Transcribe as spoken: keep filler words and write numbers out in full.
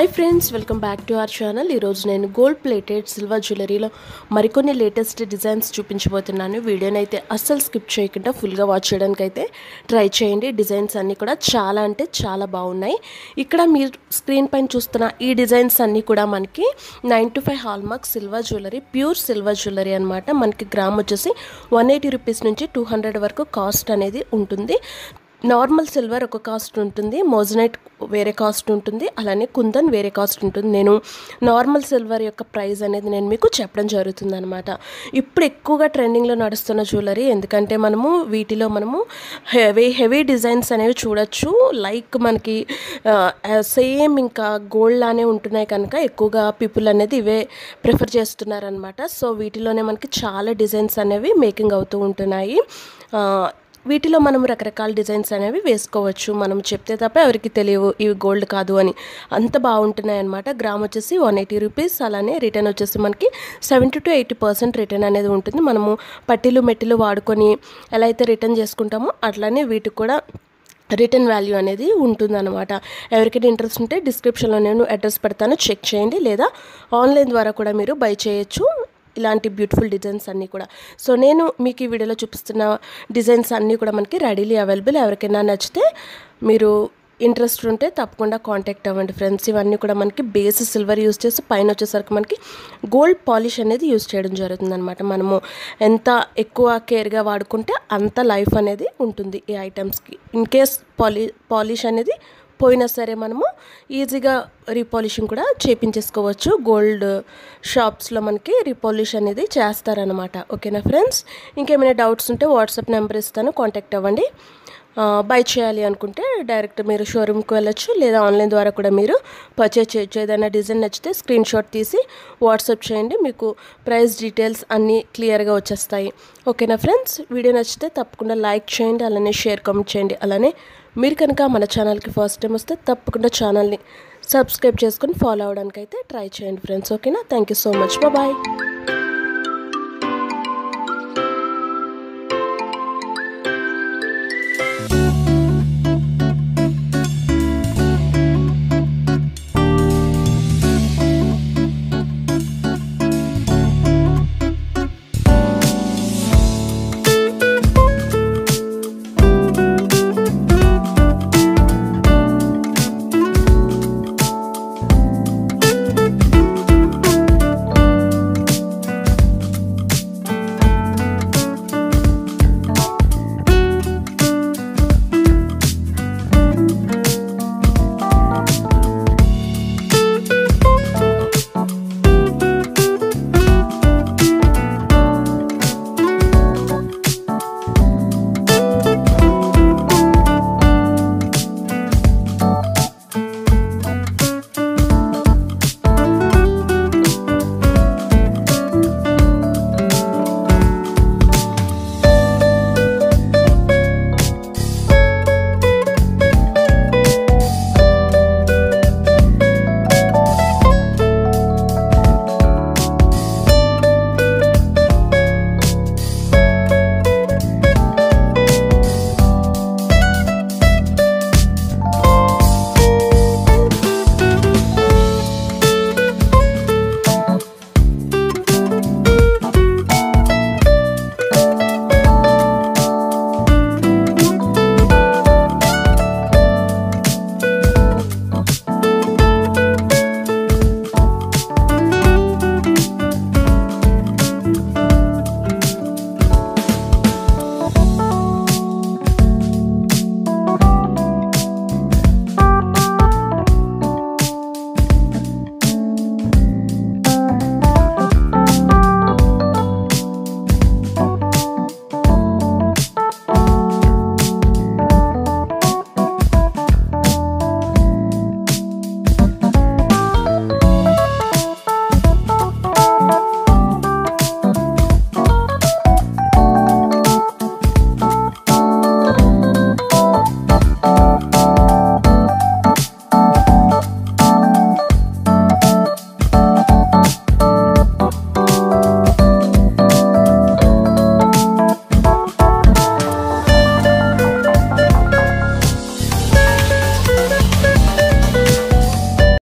Hi friends, welcome back to our channel. ఈరోజు నేను gold plated silver జ్యువెలరీలో మరికొన్ని latest designs చూపించబోతున్నాను. వీడియోని అయితే అస్సలు స్కిప్ చేయకుండా ఫుల్గా వాచ్ చేయడానికి అయితే ట్రై చేయండి. డిజైన్స్ అన్నీ కూడా చాలా అంటే చాలా బాగున్నాయి. ఇక్కడ మీరు స్క్రీన్ పైన చూస్తున్న ఈ డిజైన్స్ అన్నీ కూడా మనకి nine two five hallmark silver jewellery, pure silver jewellery అనమాట. మనకి గ్రామ్ వచ్చేసి వన్ ఎయిటీ రూపీస్ నుంచి టూ హండ్రెడ్ వరకు కాస్ట్ అనేది ఉంటుంది. నార్మల్ సిల్వర్ ఒక కాస్ట్ ఉంటుంది, మోజనైట్ వేరే కాస్ట్ ఉంటుంది, అలానే కుందన్ వేరే కాస్ట్ ఉంటుంది. నేను నార్మల్ సిల్వర్ యొక్క ప్రైస్ అనేది నేను మీకు చెప్పడం జరుగుతుంది అనమాట. ఇప్పుడు ఎక్కువగా ట్రెండింగ్లో నడుస్తున్న జ్యువెలరీ, ఎందుకంటే మనము వీటిలో మనము హెవీ హెవీ డిజైన్స్ అనేవి చూడొచ్చు. లైక్ మనకి సేమ్ ఇంకా గోల్డ్ లానే ఉంటున్నాయి కనుక ఎక్కువగా పీపుల్ అనేది ఇవే ప్రిఫర్ చేస్తున్నారనమాట. సో వీటిలోనే మనకి చాలా డిజైన్స్ అనేవి మేకింగ్ అవుతూ ఉంటున్నాయి. వీటిలో మనం రకరకాల డిజైన్స్ అనేవి వేసుకోవచ్చు. మనం చెప్తే తప్ప ఎవరికి తెలియవు ఇవి గోల్డ్ కాదు అని, అంత బాగుంటున్నాయి అనమాట. గ్రామ్ వచ్చేసి వన్ ఎయిటీ రూపీస్, అలానే రిటర్న్ వచ్చేసి మనకి seventy to eighty percent return అనేది ఉంటుంది. మనము పట్టీలు మెట్టిలు వాడుకొని ఎలా అయితే రిటర్న్ చేసుకుంటామో అట్లానే వీటికి కూడా రిటర్న్ వాల్యూ అనేది ఉంటుందన్నమాట. ఎవరికైనా ఇంట్రెస్ట్ ఉంటే డిస్క్రిప్షన్లో నేను అడ్రస్ పెడతాను, చెక్ చేయండి. లేదా ఆన్లైన్ ద్వారా కూడా మీరు బై చేయొచ్చు ఇలాంటి బ్యూటిఫుల్ డిజైన్స్ అన్నీ కూడా. సో నేను మీకు ఈ వీడియోలో చూపిస్తున్న డిజైన్స్ అన్నీ కూడా మనకి రెడీలీ అవైలబుల్. ఎవరికైనా నచ్చితే మీరు ఇంట్రెస్ట్ ఉంటే తప్పకుండా కాంటాక్ట్ అవ్వండి ఫ్రెండ్స్. ఇవన్నీ కూడా మనకి బేస్ సిల్వర్ యూస్ చేసి పైన వచ్చేసరికి మనకి గోల్డ్ పాలిష్ అనేది యూస్ చేయడం జరుగుతుంది అనమాట. మనము ఎంత ఎక్కువ కేర్గా వాడుకుంటే అంత లైఫ్ అనేది ఉంటుంది ఈ ఐటమ్స్కి. ఇన్ కేస్ పాలి పాలిష్ అనేది పోయినా సరే మనము ఈజీగా రీపాలిషింగ్ కూడా చేపించేసుకోవచ్చు. గోల్డ్ షాప్స్లో మనకి రీపాలిష్ అనేది చేస్తారనమాట. ఓకేనా ఫ్రెండ్స్, ఇంకేమైనా డౌట్స్ ఉంటే వాట్సాప్ నెంబర్ ఇస్తాను, కాంటాక్ట్ అవ్వండి. బై చేయాలి అనుకుంటే డైరెక్ట్ మీరు షోరూమ్కి వెళ్ళొచ్చు, లేదా ఆన్లైన్ ద్వారా కూడా మీరు పర్చేజ్ చేయొచ్చు. ఏదైనా డిజైన్ నచ్చితే స్క్రీన్ షాట్ తీసి వాట్సాప్ చేయండి, మీకు ప్రైస్ డీటెయిల్స్ అన్నీ క్లియర్గా వచ్చేస్తాయి. ఓకేనా ఫ్రెండ్స్, వీడియో నచ్చితే తప్పకుండా లైక్ చేయండి, అలానే షేర్ కామెంట్ చేయండి. అలానే మీరు కనుక మన ఛానల్కి ఫస్ట్ టైం వస్తే తప్పకుండా ఛానల్ని సబ్స్క్రైబ్ చేసుకొని ఫాలో అవడానికి అయితే ట్రై చేయండి ఫ్రెండ్స్. ఓకేనా, thank you so much, bye.